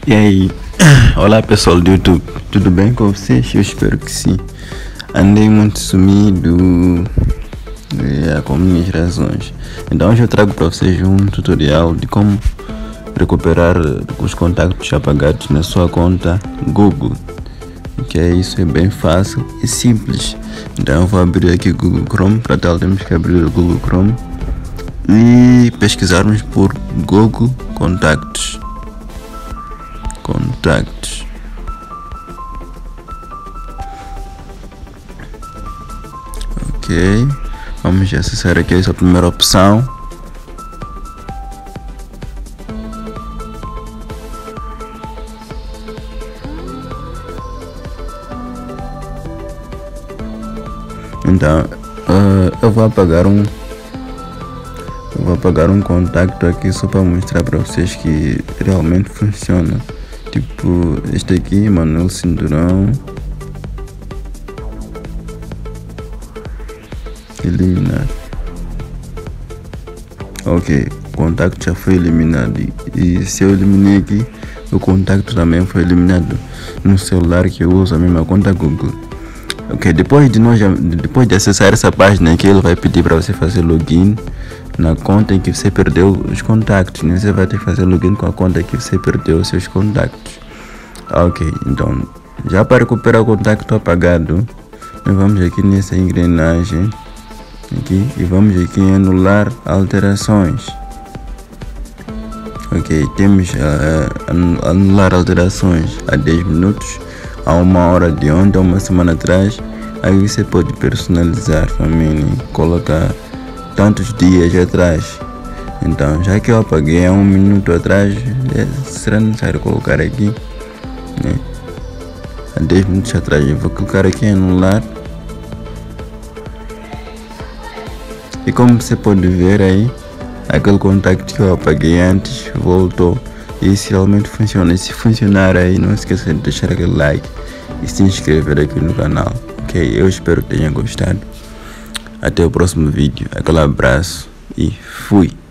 E aí, olá pessoal do YouTube, tudo bem com vocês? Eu espero que sim. Andei muito sumido, com minhas razões. Então hoje eu trago para vocês um tutorial de como recuperar os contactos apagados na sua conta Google. Isso é bem fácil e simples. Então eu vou abrir aqui o Google Chrome. Para tal temos que abrir o Google Chrome e pesquisarmos por Google Contactos. Ok, vamos acessar aqui essa primeira opção. Então eu vou apagar um contacto aqui só para mostrar para vocês que realmente funciona. Tipo este aqui, Manuel Cinturão. Eliminar. Ok, o contacto já foi eliminado. E se eu eliminei aqui, o contacto também foi eliminado no celular que eu uso a mesma conta Google. Ok, depois de acessar essa página aqui, ele vai pedir para você fazer login na conta em que você perdeu os contactos, né? Você vai ter que fazer login com a conta que você perdeu os seus contactos. Ok, então já para recuperar o contacto apagado, nós vamos aqui nessa engrenagem aqui e vamos aqui em anular alterações. Ok, temos anular alterações há 10 minutos, há 1 hora de ontem, 1 semana atrás. Aí você pode personalizar também, né? Colocar tantos dias atrás. Então, já que eu apaguei há 1 minuto atrás, será necessário colocar aqui, né? Há 10 minutos atrás. Eu vou clicar aqui em anular. E como você pode ver aí, aquele contacto que eu apaguei antes voltou. E isso realmente funciona. E se funcionar aí, não esqueça de deixar aquele like e se inscrever aqui no canal. Ok, eu espero que tenha gostado. Até o próximo vídeo. Aquele abraço e fui!